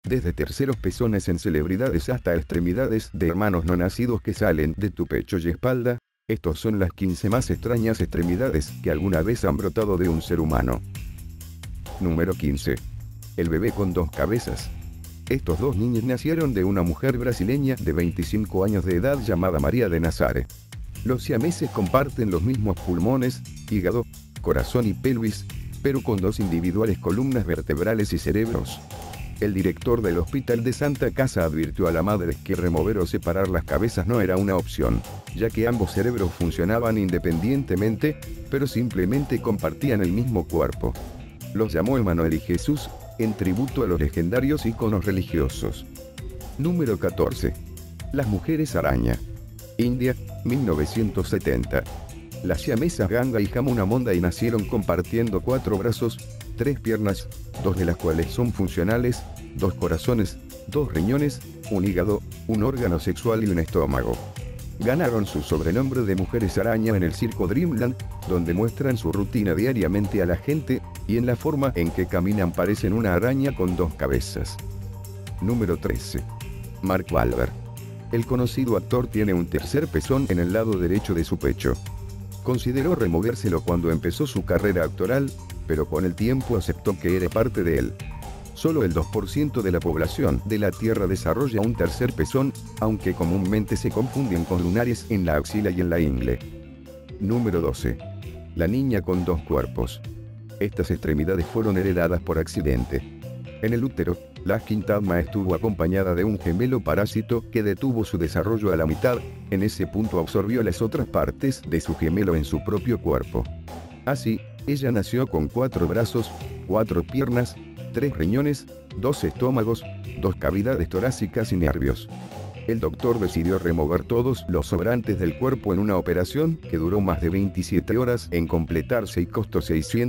Desde terceros pezones en celebridades hasta extremidades de hermanos no nacidos que salen de tu pecho y espalda, estos son las 15 más extrañas extremidades que alguna vez han brotado de un ser humano. Número 15. El bebé con dos cabezas. Estos dos niños nacieron de una mujer brasileña de 25 años de edad llamada María de Nazaré. Los siameses comparten los mismos pulmones, hígado, corazón y pelvis, pero con dos individuales columnas vertebrales y cerebros. El director del Hospital de Santa Casa advirtió a la madre que remover o separar las cabezas no era una opción, ya que ambos cerebros funcionaban independientemente, pero simplemente compartían el mismo cuerpo. Los llamó Emanuel y Jesús, en tributo a los legendarios íconos religiosos. Número 14. Las mujeres araña. India, 1970. Las siamesas Ganga y Jamuna Mondai nacieron compartiendo 4 brazos, 3 piernas, 2 de las cuales son funcionales, 2 corazones, 2 riñones, un hígado, un órgano sexual y un estómago. Ganaron su sobrenombre de mujeres araña en el circo Dreamland, donde muestran su rutina diariamente a la gente, y en la forma en que caminan parecen una araña con 2 cabezas. Número 13. Mark Wahlberg. El conocido actor tiene un tercer pezón en el lado derecho de su pecho. Consideró removérselo cuando empezó su carrera actoral, pero con el tiempo aceptó que era parte de él. Solo el 2% de la población de la Tierra desarrolla un tercer pezón, aunque comúnmente se confunden con lunares en la axila y en la ingle. Número 12. La niña con 2 cuerpos. Estas extremidades fueron heredadas por accidente. En el útero, la Quintadma estuvo acompañada de un gemelo parásito que detuvo su desarrollo a la mitad. En ese punto absorbió las otras partes de su gemelo en su propio cuerpo. Así, ella nació con 4 brazos, 4 piernas, 3 riñones, 2 estómagos, 2 cavidades torácicas y nervios. El doctor decidió remover todos los sobrantes del cuerpo en una operación que duró más de 27 horas en completarse y costó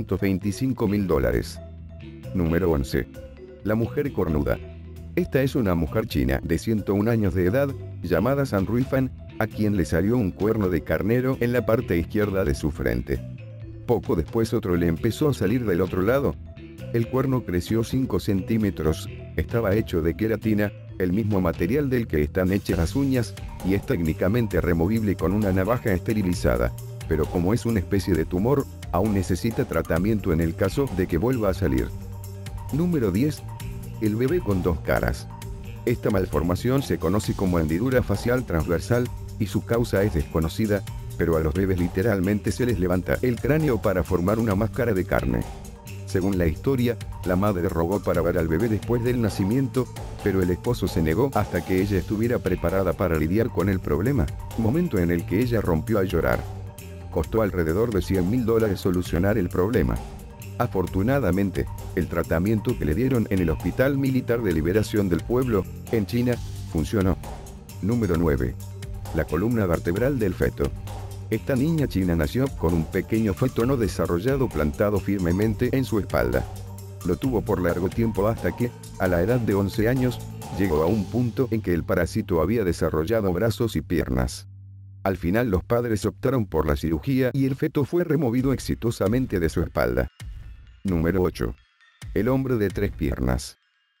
$625.000. Número 11. La mujer cornuda. Esta es una mujer china de 101 años de edad, llamada San Ruifan, a quien le salió un cuerno de carnero en la parte izquierda de su frente. Poco después otro le empezó a salir del otro lado. El cuerno creció 5 centímetros, estaba hecho de queratina, el mismo material del que están hechas las uñas, y es técnicamente removible con una navaja esterilizada, pero como es una especie de tumor, aún necesita tratamiento en el caso de que vuelva a salir. Número 10. El bebé con 2 caras. Esta malformación se conoce como hendidura facial transversal, y su causa es desconocida, pero a los bebés literalmente se les levanta el cráneo para formar una máscara de carne. Según la historia, la madre rogó para ver al bebé después del nacimiento, pero el esposo se negó hasta que ella estuviera preparada para lidiar con el problema, momento en el que ella rompió a llorar. Costó alrededor de $100.000 solucionar el problema. Afortunadamente, el tratamiento que le dieron en el Hospital Militar de Liberación del Pueblo, en China, funcionó. Número 9. La columna vertebral del feto. Esta niña china nació con un pequeño feto no desarrollado plantado firmemente en su espalda. Lo tuvo por largo tiempo hasta que, a la edad de 11 años, llegó a un punto en que el parásito había desarrollado brazos y piernas. Al final los padres optaron por la cirugía y el feto fue removido exitosamente de su espalda. Número 8. El hombre de 3 piernas.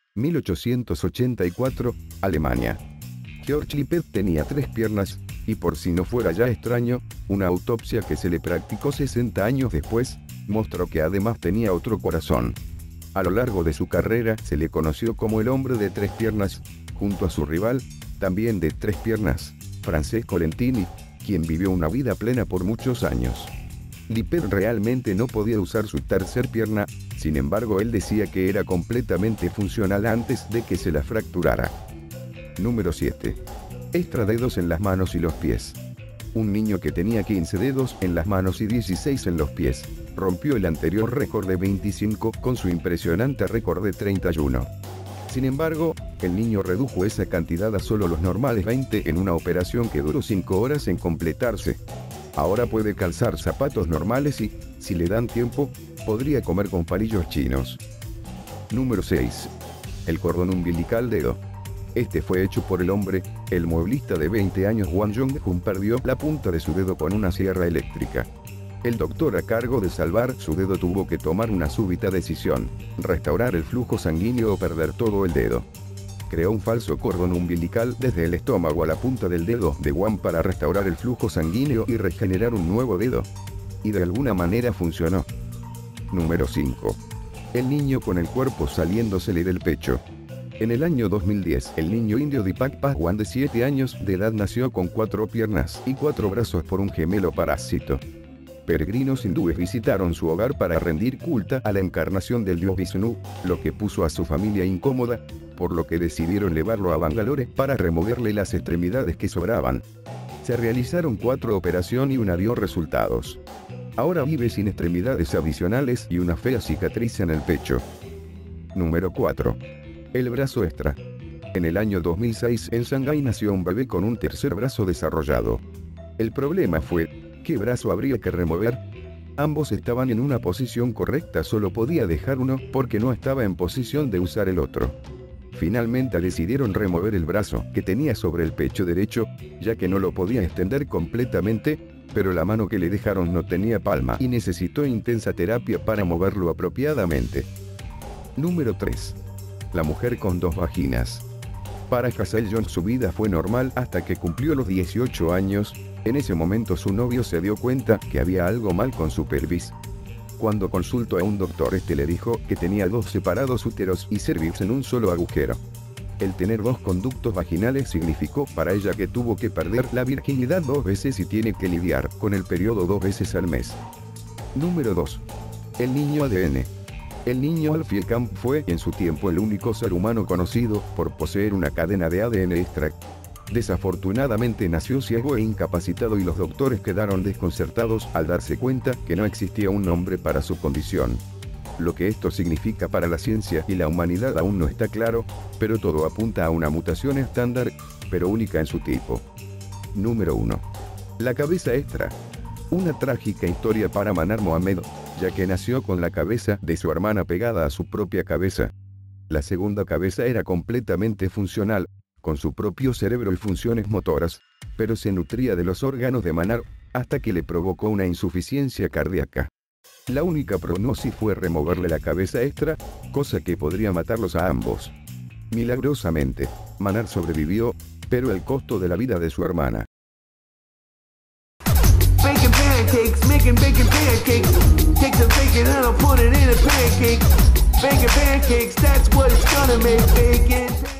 1884, Alemania. Georg Lippert tenía 3 piernas, y por si no fuera ya extraño, una autopsia que se le practicó 60 años después, mostró que además tenía otro corazón. A lo largo de su carrera se le conoció como el hombre de 3 piernas, junto a su rival, también de 3 piernas, Francesco Lentini, quien vivió una vida plena por muchos años. Lippert realmente no podía usar su tercer pierna, sin embargo él decía que era completamente funcional antes de que se la fracturara. Número 7. Extra dedos en las manos y los pies. Un niño que tenía 15 dedos en las manos y 16 en los pies, rompió el anterior récord de 25 con su impresionante récord de 31. Sin embargo, el niño redujo esa cantidad a solo los normales 20 en una operación que duró 5 horas en completarse. Ahora puede calzar zapatos normales y, si le dan tiempo, podría comer con palillos chinos. Número 6. El cordón umbilical dedo. Este fue hecho por el hombre. El mueblista de 20 años Wang Yonghun perdió la punta de su dedo con una sierra eléctrica. El doctor a cargo de salvar su dedo tuvo que tomar una súbita decisión: restaurar el flujo sanguíneo o perder todo el dedo. Creó un falso cordón umbilical desde el estómago a la punta del dedo de Guam para restaurar el flujo sanguíneo y regenerar un nuevo dedo. Y de alguna manera funcionó. Número 5. El niño con el cuerpo saliéndosele del pecho. En el año 2010, el niño indio Deepak Pahwan de 7 años de edad nació con 4 piernas y 4 brazos por un gemelo parásito. Peregrinos hindúes visitaron su hogar para rendir culto a la encarnación del dios Vishnu, lo que puso a su familia incómoda, por lo que decidieron llevarlo a Bangalore para removerle las extremidades que sobraban. Se realizaron 4 operaciones y una dio resultados. Ahora vive sin extremidades adicionales y una fea cicatriz en el pecho. Número 4. El brazo extra. En el año 2006 en Shanghái nació un bebé con un tercer brazo desarrollado. El problema fue, ¿qué brazo habría que remover? Ambos estaban en una posición correcta, solo podía dejar uno porque no estaba en posición de usar el otro. Finalmente decidieron remover el brazo que tenía sobre el pecho derecho, ya que no lo podía extender completamente, pero la mano que le dejaron no tenía palma y necesitó intensa terapia para moverlo apropiadamente. Número 3. La mujer con 2 vaginas. Para Hazel Jones su vida fue normal hasta que cumplió los 18 años. En ese momento su novio se dio cuenta que había algo mal con su pelvis. Cuando consultó a un doctor, este le dijo que tenía 2 separados úteros y cervix en un solo agujero. El tener 2 conductos vaginales significó para ella que tuvo que perder la virginidad 2 veces y tiene que lidiar con el periodo 2 veces al mes. Número 2. El niño ADN. El niño Alfie Camp fue en su tiempo el único ser humano conocido por poseer una cadena de ADN extra. Desafortunadamente nació ciego e incapacitado y los doctores quedaron desconcertados al darse cuenta que no existía un nombre para su condición. Lo que esto significa para la ciencia y la humanidad aún no está claro, pero todo apunta a una mutación estándar, pero única en su tipo. Número 1. La cabeza extra. Una trágica historia para Manar Mohamed, ya que nació con la cabeza de su hermana pegada a su propia cabeza. La segunda cabeza era completamente funcional, con su propio cerebro y funciones motoras, pero se nutría de los órganos de Manar, hasta que le provocó una insuficiencia cardíaca. La única prognosis fue removerle la cabeza extra, cosa que podría matarlos a ambos. Milagrosamente, Manar sobrevivió, pero al costo de la vida de su hermana. Baking pancakes, making bacon pancakes. Take the bacon and I'll put it in a pancake. Bacon pancakes, that's what it's gonna make. Bacon.